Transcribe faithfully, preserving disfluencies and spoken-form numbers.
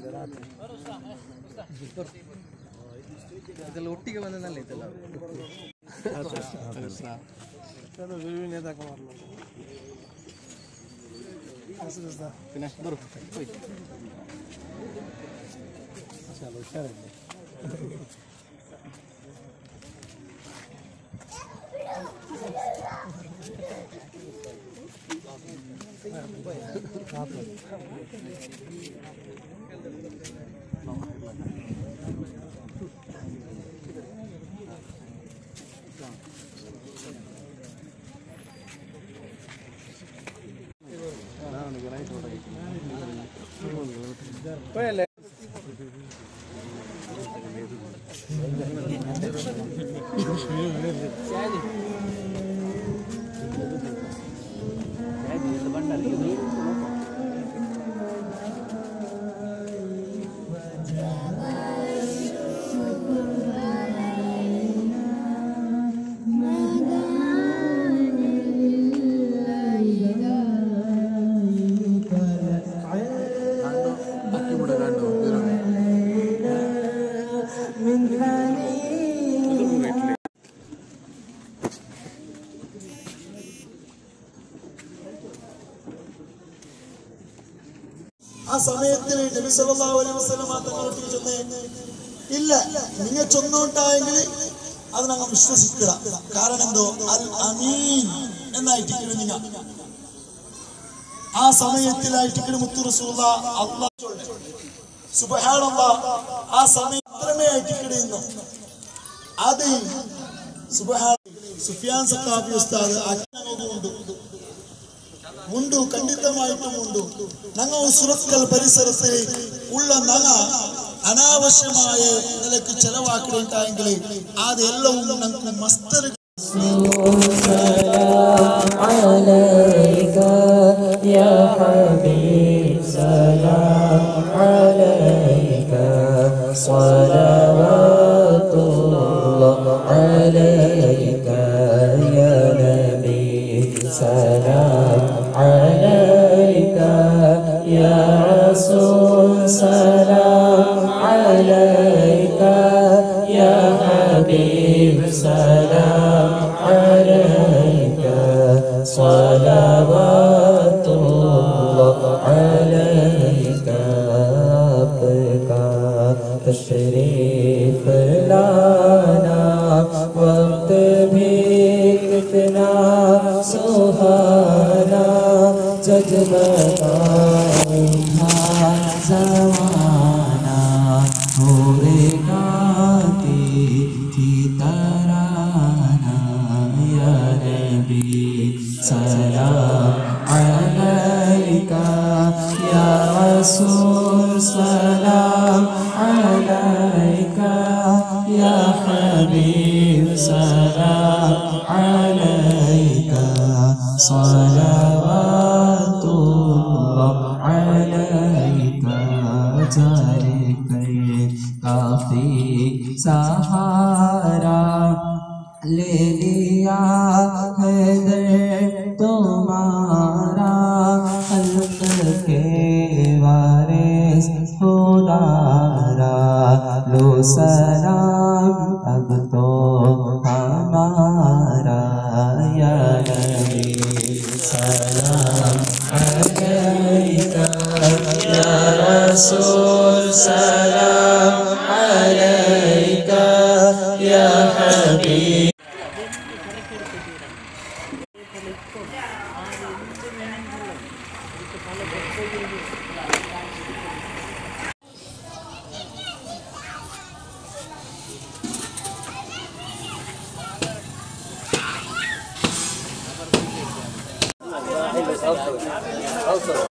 ಇದೆಲ್ಲ ಒಟ್ಟಿಗೆ ಬಂದಲ್ಲ ಇದೆಲ್ಲ പിന്നെ ಬರು ಚಲೋ ಹುಷಾರಿಲ್ಲ ആ സമയത്തിൽ നബി സല്ലല്ലാഹു അലൈഹി വസല്ലം തങ്ങളോട് ചൊന്നേ ഇല്ല നിങ്ങൾ ചൊന്നുണ്ടായെങ്കിൽ അത് ഞങ്ങൾ വിശ്വസിക്കുക. കാരണം എന്തോ അൽ അമീൻ എന്നായിട്ട് നിങ്ങൾ ആ സമയത്തിലായിട്ട് മുത്തു റസൂലുള്ളാഹി അല്ലാഹു സുബ്ഹാനല്ലാഹ് ആ സമയം അത്രമേ ആയിട്ട് അത് സുബ്ഹാന സുഫിയാൻ സഖാഫി ഉസ്താദ് ആജ്ഞാനോടുണ്ട് ഉണ്ട് ಖಂಡಿತമായിട്ടും ഉണ്ട്. ഞങ്ങൾ സുറക്കൽ പരിസരത്തിൽ ഉള്ള നഗ അനാവശ്യമായ നിലക്ക് ചെലവാക്കിയിട്ടായെങ്കിൽ അതെല്ലവും ഞങ്ങൾക്ക് മസ്തർ سلام عليك يا رسول سلام عليك يا حبيب سلام عليك صلوات الله عليك आपका तशरीफ लाना वक्त भी कितना सुहाना जजबता ज़माना पूरे गाती थी तराना या नबी सलाम अलैका या रसूल सलाम अलैका या हबीब सलाम अलैका सलावतुल्लाह अलैका जारे काफी सहारा ले लिया है दर तुम्हारा खल्क के वारिस खुदारा लो सलाम अब तो हमारा या नबी सलाम अलैका या रसूल सलाम अलैका या हबीब also also